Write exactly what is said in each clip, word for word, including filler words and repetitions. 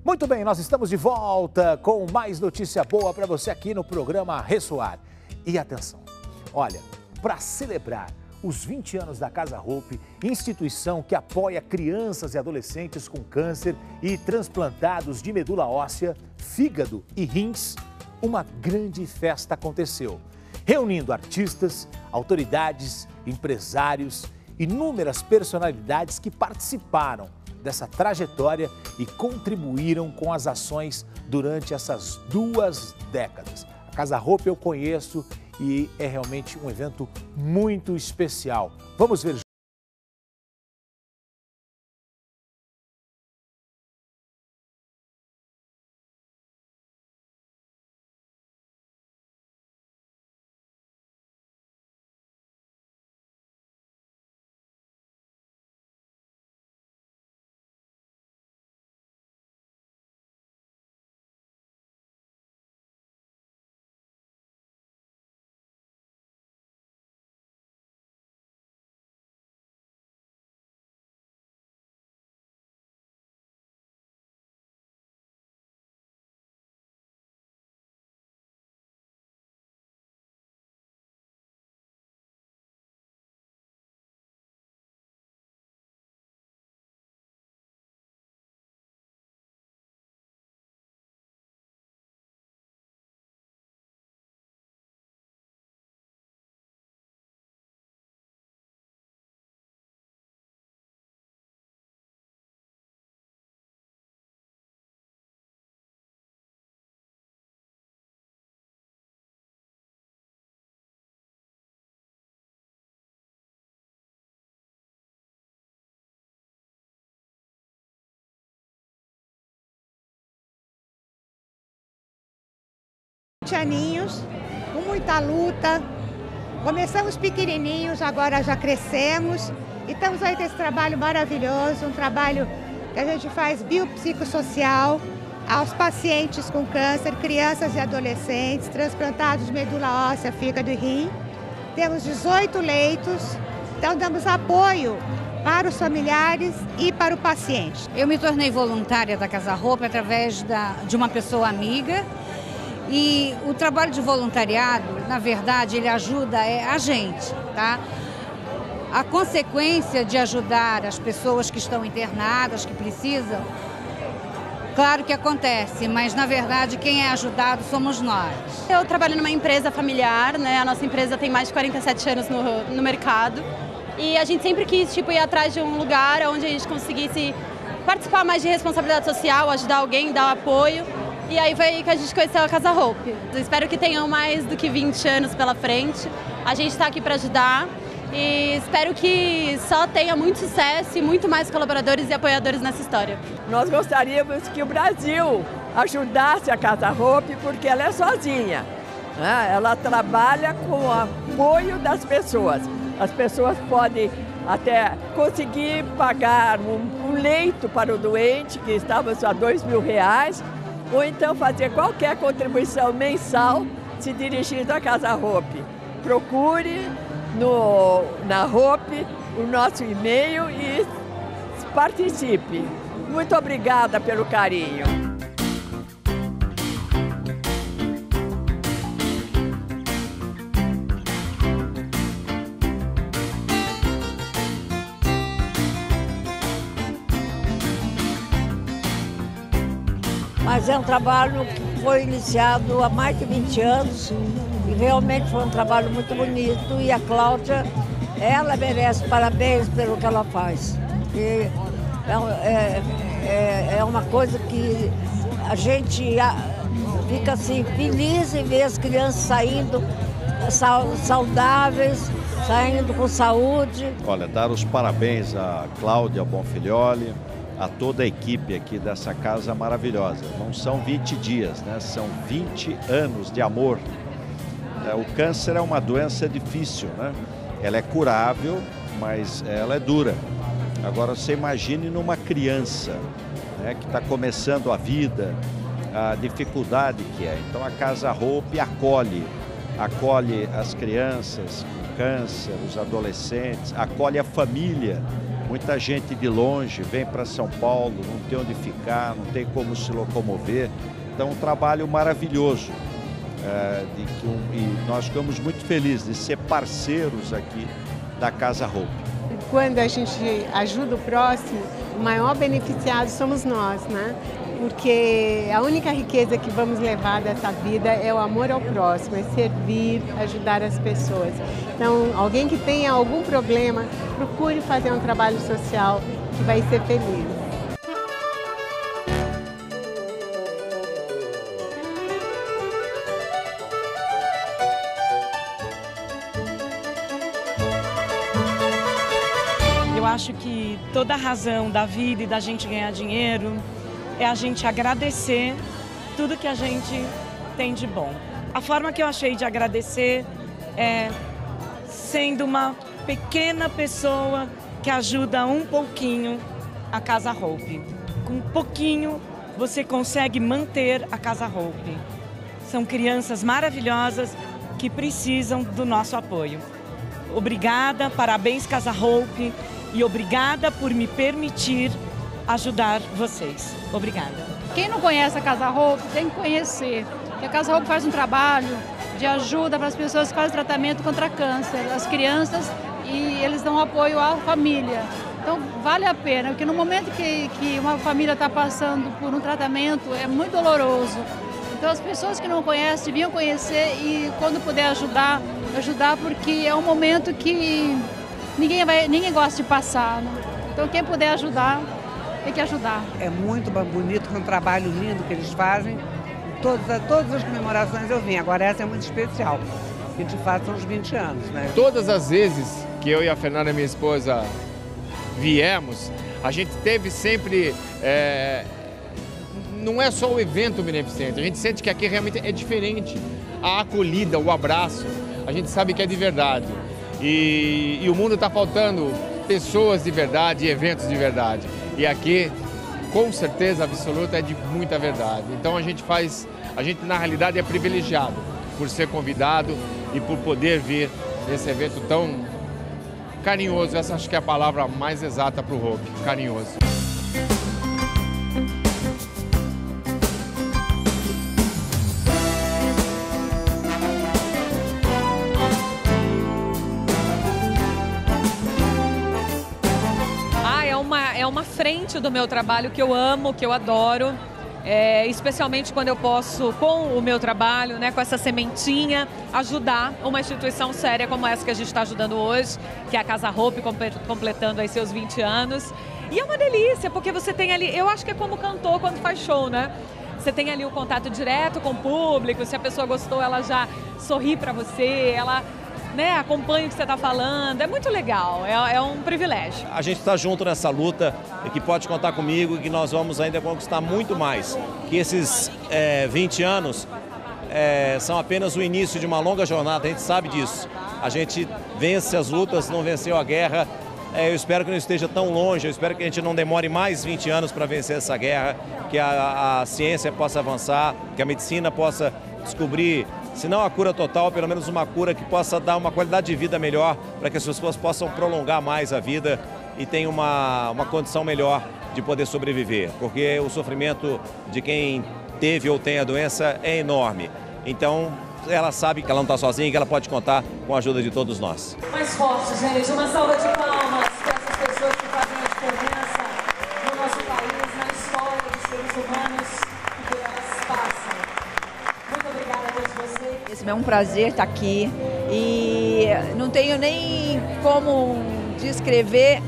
Muito bem, nós estamos de volta com mais notícia boa para você aqui no programa Ressoar. E atenção, olha, para celebrar os vinte anos da Casa Hope, instituição que apoia crianças e adolescentes com câncer e transplantados de medula óssea, fígado e rins, uma grande festa aconteceu, reunindo artistas, autoridades, empresários, inúmeras personalidades que participaram dessa trajetória e contribuíram com as ações durante essas duas décadas. A Casa Hope eu conheço e é realmente um evento muito especial. Vamos ver. aninhos, com muita luta, começamos pequenininhos, agora já crescemos e estamos aí com esse trabalho maravilhoso, um trabalho que a gente faz biopsicossocial aos pacientes com câncer, crianças e adolescentes, transplantados de medula óssea, fígado e rim. Temos dezoito leitos, então damos apoio para os familiares e para o paciente. Eu me tornei voluntária da Casa Hope através da, de uma pessoa amiga. E o trabalho de voluntariado, na verdade, ele ajuda a gente, tá? A consequência de ajudar as pessoas que estão internadas, que precisam, claro que acontece, mas na verdade quem é ajudado somos nós. Eu trabalho numa empresa familiar, né? A nossa empresa tem mais de quarenta e sete anos no, no mercado e a gente sempre quis tipo, ir atrás de um lugar onde a gente conseguisse participar mais de responsabilidade social, ajudar alguém, dar apoio. E aí foi aí que a gente conheceu a Casa Hope. Eu espero que tenham mais do que vinte anos pela frente. A gente está aqui para ajudar e espero que só tenha muito sucesso e muito mais colaboradores e apoiadores nessa história. Nós gostaríamos que o Brasil ajudasse a Casa Hope porque ela é sozinha, né? Ela trabalha com o apoio das pessoas. As pessoas podem até conseguir pagar um, um leito para o doente, que estava a dois mil reais, ou então fazer qualquer contribuição mensal se dirigindo à Casa Hope. Procure no, na Hope o nosso e-mail e participe. Muito obrigada pelo carinho. Mas é um trabalho que foi iniciado há mais de vinte anos e realmente foi um trabalho muito bonito e a Cláudia, ela merece parabéns pelo que ela faz. E é, é, é uma coisa que a gente fica assim feliz em ver as crianças saindo saudáveis, saindo com saúde. Olha, dar os parabéns a Cláudia Bonfilioli, a toda a equipe aqui dessa casa maravilhosa. Não são vinte dias, né? São vinte anos de amor. O câncer é uma doença difícil, né? Ela é curável, mas ela é dura. Agora você imagine numa criança, né, que está começando a vida, a dificuldade que é. Então a Casa Hope acolhe, acolhe as crianças com câncer, os adolescentes, acolhe a família Muita gente de longe vem para São Paulo, não tem onde ficar, não tem como se locomover. Então, um trabalho maravilhoso. É, de que um, e nós ficamos muito felizes de ser parceiros aqui da Casa Hope. Quando a gente ajuda o próximo, o maior beneficiado somos nós, né? Porque a única riqueza que vamos levar dessa vida é o amor ao próximo, é servir, ajudar as pessoas. Então, alguém que tenha algum problema, procure fazer um trabalho social que vai ser feliz. Eu acho que toda a razão da vida e da gente ganhar dinheiro é a gente agradecer tudo que a gente tem de bom. A forma que eu achei de agradecer é sendo uma pequena pessoa que ajuda um pouquinho a Casa Hope. Com um pouquinho você consegue manter a Casa Hope. São crianças maravilhosas que precisam do nosso apoio. Obrigada, parabéns Casa Hope e obrigada por me permitir ajudar vocês. Obrigada. Quem não conhece a Casa Hope tem que conhecer. Porque a Casa Hope faz um trabalho de ajuda para as pessoas que fazem tratamento contra câncer, as crianças, e eles dão apoio à família. Então vale a pena, porque no momento que, que uma família está passando por um tratamento é muito doloroso. Então as pessoas que não conhecem deviam conhecer e quando puder ajudar, ajudar porque é um momento que ninguém, vai, ninguém gosta de passar, né? Então quem puder ajudar, tem que ajudar. É muito bonito, é um trabalho lindo que eles fazem. Todas, todas as comemorações eu vim, agora essa é muito especial, que de fato são os vinte anos, né? Todas as vezes que eu e a Fernanda, minha esposa, viemos, a gente teve sempre, é, não é só o evento beneficente, a gente sente que aqui realmente é diferente. A acolhida, o abraço, a gente sabe que é de verdade. E, e o mundo está faltando pessoas de verdade e eventos de verdade. E aqui, com certeza absoluta, é de muita verdade. Então a gente faz, a gente na realidade é privilegiado por ser convidado e por poder vir nesse evento tão carinhoso. Essa acho que é a palavra mais exata para o Hope, carinhoso. É uma frente do meu trabalho que eu amo, que eu adoro, é, especialmente quando eu posso, com o meu trabalho, né, com essa sementinha, ajudar uma instituição séria como essa que a gente está ajudando hoje, que é a Casa Hope, completando aí seus vinte anos. E é uma delícia, porque você tem ali, eu acho que é como cantor quando faz show, né? Você tem ali o contato direto com o público, se a pessoa gostou, ela já sorri para você, ela... Né, acompanha o que você está falando, é muito legal, é, é um privilégio. A gente está junto nessa luta e que pode contar comigo e que nós vamos ainda conquistar muito mais. Que esses é, vinte anos é, são apenas o início de uma longa jornada, a gente sabe disso. A gente vence as lutas, não venceu a guerra. É, eu espero que não esteja tão longe, eu espero que a gente não demore mais vinte anos para vencer essa guerra, que a, a ciência possa avançar, que a medicina possa descobrir, se não a cura total, pelo menos uma cura que possa dar uma qualidade de vida melhor para que as pessoas possam prolongar mais a vida e tenham uma, uma condição melhor de poder sobreviver, porque o sofrimento de quem teve ou tem a doença é enorme. Então, ela sabe que ela não está sozinha e que ela pode contar com a ajuda de todos nós. Mais forte, gente. Uma salva de palmas para essas pessoas que fazem a diferença no nosso país, na história dos seres humanos que elas passam. Muito obrigada a todos vocês. É um prazer estar aqui e não tenho nem como descrever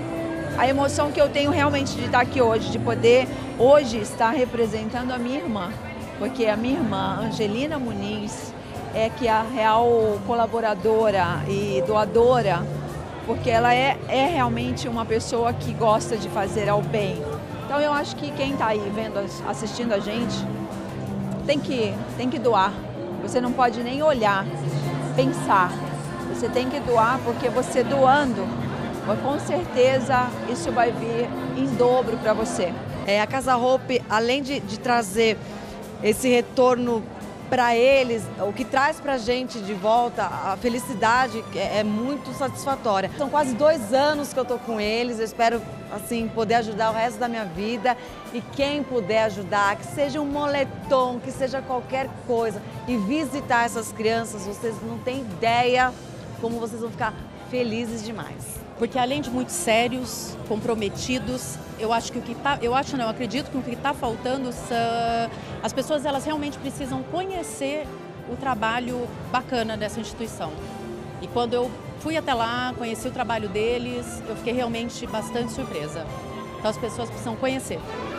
a emoção que eu tenho realmente de estar aqui hoje, de poder hoje estar representando a minha irmã, porque a minha irmã, Angelina Muniz, é que é a real colaboradora e doadora, porque ela é, é realmente uma pessoa que gosta de fazer ao bem. Então eu acho que quem está aí vendo, assistindo a gente, tem que, tem que doar. Você não pode nem olhar, pensar. Você tem que doar, porque você doando, com certeza isso vai vir em dobro para você. É, a Casa Hope, além de, de trazer esse retorno para eles, o que traz para a gente de volta a felicidade é, é muito satisfatória. São quase dois anos que eu estou com eles, eu espero assim, poder ajudar o resto da minha vida. E quem puder ajudar, que seja um moletom, que seja qualquer coisa, e visitar essas crianças, vocês não têm ideia como vocês vão ficar felizes demais. Porque além de muito sérios, comprometidos, eu acho que o que tá, eu acho não, eu acredito que o que está faltando são as pessoas, elas realmente precisam conhecer o trabalho bacana dessa instituição. E quando eu fui até lá, conheci o trabalho deles, eu fiquei realmente bastante surpresa. Então as pessoas precisam conhecer.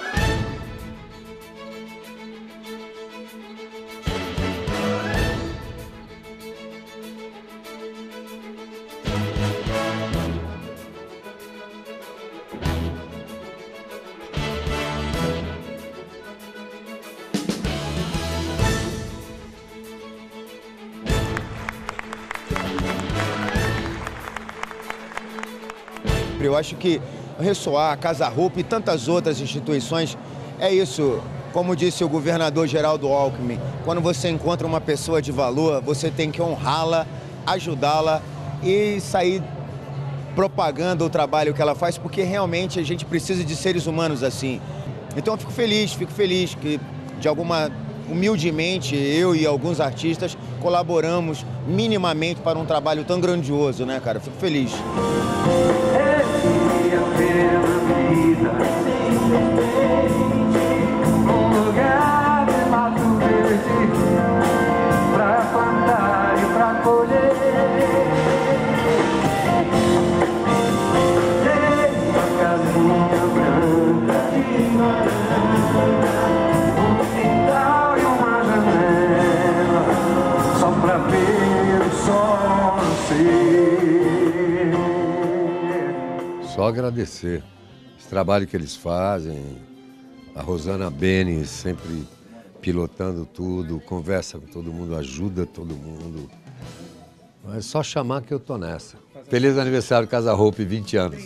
Eu acho que Ressoar, Casa Roupa e tantas outras instituições, é isso, como disse o governador Geraldo Alckmin, quando você encontra uma pessoa de valor, você tem que honrá-la, ajudá-la e sair propagando o trabalho que ela faz, porque realmente a gente precisa de seres humanos assim. Então eu fico feliz, fico feliz que de alguma, humildemente, eu e alguns artistas colaboramos minimamente para um trabalho tão grandioso, né, cara? Fico feliz. Só agradecer esse trabalho que eles fazem, a Rosana Beni sempre pilotando tudo, conversa com todo mundo, ajuda todo mundo. É só chamar que eu tô nessa. Feliz aniversário Casa Roupa, vinte anos.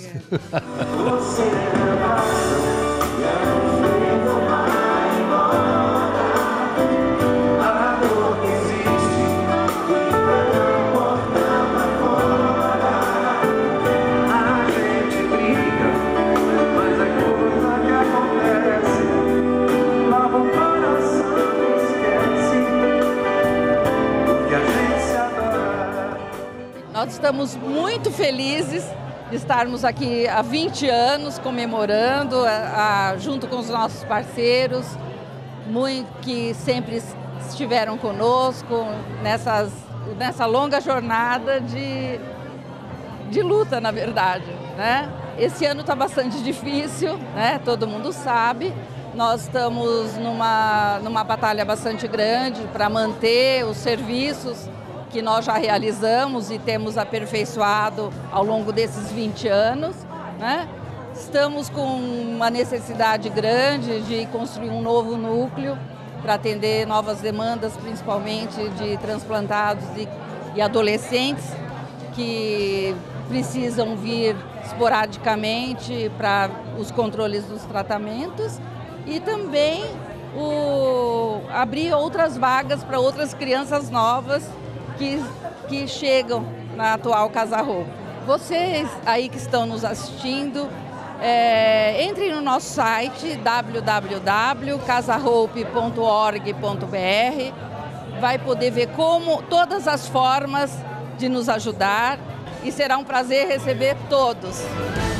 Nós estamos muito felizes de estarmos aqui há vinte anos comemorando, a, a, junto com os nossos parceiros, muito, que sempre estiveram conosco nessas, nessa longa jornada de, de luta, na verdade, né? Esse ano está bastante difícil, né? Todo mundo sabe. Nós estamos numa, numa batalha bastante grande para manter os serviços que nós já realizamos e temos aperfeiçoado ao longo desses vinte anos, né? Estamos com uma necessidade grande de construir um novo núcleo para atender novas demandas, principalmente de transplantados e, e adolescentes que precisam vir esporadicamente para os controles dos tratamentos e também o, abrir outras vagas para outras crianças novas Que, que chegam na atual Casa Roupa. Vocês aí que estão nos assistindo, é, entrem no nosso site w w w ponto casa roupe ponto org ponto b r, vai poder ver como todas as formas de nos ajudar e será um prazer receber todos.